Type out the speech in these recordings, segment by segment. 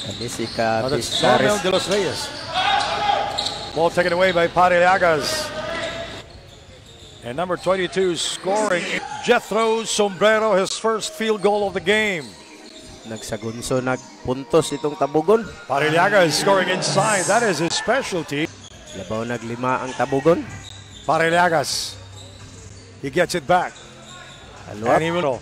That's Romel de los Reyes. Ball taken away by Pareliagas. And number 22 scoring, Jethro Sombrero, his first field goal of the game. Nagsagunso, nagpuntos itong Tabugon. Pareliagas scoring inside, that is his specialty. Labaw naglima ang Tabugon. Pareliagas, he gets it back. Aluat. And he will.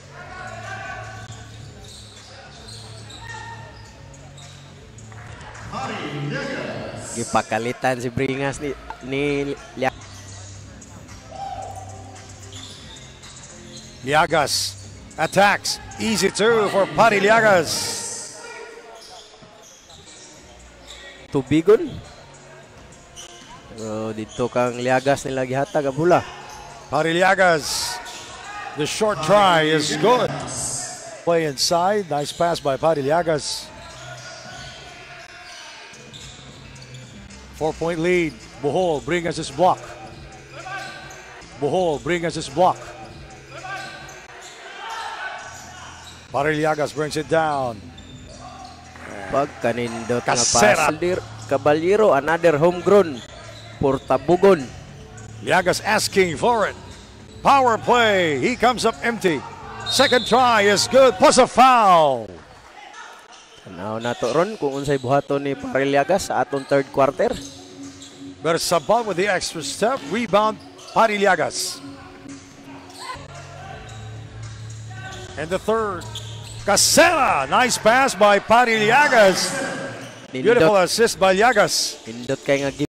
Gipakalitan si Bringas ni Llagas attacks. Easy two for Pareliagas. Tubigon. Pero dito kang Llagas nila gihatag ang bola. Pareliagas, the short try is good. Play inside, nice pass by Pareliagas. 4-point lead. Bohol brings his block. Bohol brings his block. Pareliagas brings it down. Pagkanindot nga Casera. Caballero, another homegrown for Tabugon. Llagas asking for it. Power play. He comes up empty. Second try is good. Plus a foul. Tanaw na to ron kung unsay buhaton ni Pareliagas sa atong third quarter. Bersabal with the extra step. Rebound Pareliagas. And the third. Casera. Nice pass by Pareliagas. Beautiful assist by Llagas. Nindot kay nga